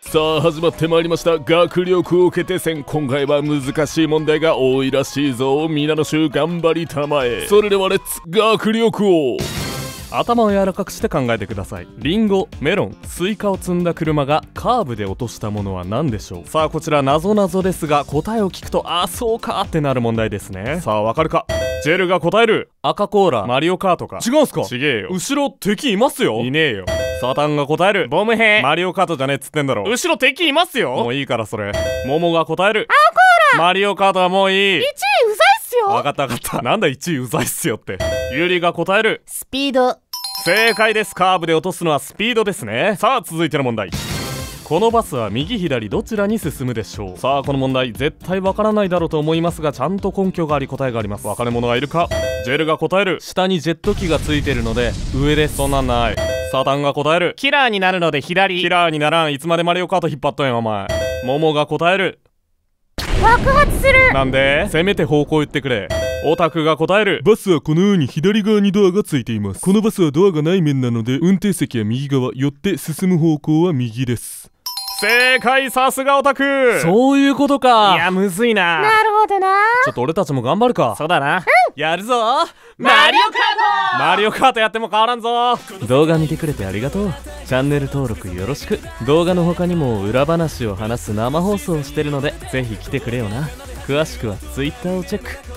さあ始まってまいりました。学力王決定戦。今回は難しい問題が多いらしいぞ。皆の衆頑張りたまえ。それではレッツ学力王。頭を柔らかくして考えてください。リンゴ、メロン、スイカを積んだ車がカーブで落としたものは何でしょう。さあこちら謎々ですが、答えを聞くとああそうかってなる問題ですね。さあわかるか。ジェルが答える。赤コーラ、マリオカートか。違うんすか。ちげえよ。後ろ敵いますよ。いねえよ。サタンが答える。ボム兵、マリオカートじゃねえっつってんだろ。後ろ敵いますよ。もういいからそれ。モモが答える。青コーラ、マリオカートはもういい。1位うざいっすよ。わかったわかった。なんだ1位うざいっすよって。ユリが答える。 スピード。 正解です。カーブで落とすのはスピードですね。さあ続いての問題。このバスは右左どちらに進むでしょう。さあこの問題絶対わからないだろうと思いますが、ちゃんと根拠があり答えがあります。分かる者はいるか。ジェルが答える。下にジェット機がついてるので上です。そんなんない。サタンが答える。キラーになるので左。キラーにならん。いつまでマリオカート引っ張っとんやお前。モモが答える。 爆発する。 なんで。せめて方向言ってくれ。オタクが答える。バスはこのように左側にドアがついています。このバスはドアがない面なので運転席は右側、よって進む方向は右です。正解。さすがオタク。そういうことか。いやむずいな。 なるほどな。 ちょっと俺たちも頑張るか。そうだな。やるぞ。 マリオカート。 マリオカートやっても変わらんぞ。動画見てくれてありがとう。チャンネル登録よろしく。動画の他にも裏話を話す生放送をしてるのでぜひ来てくれよな。詳しくは Twitter をチェック。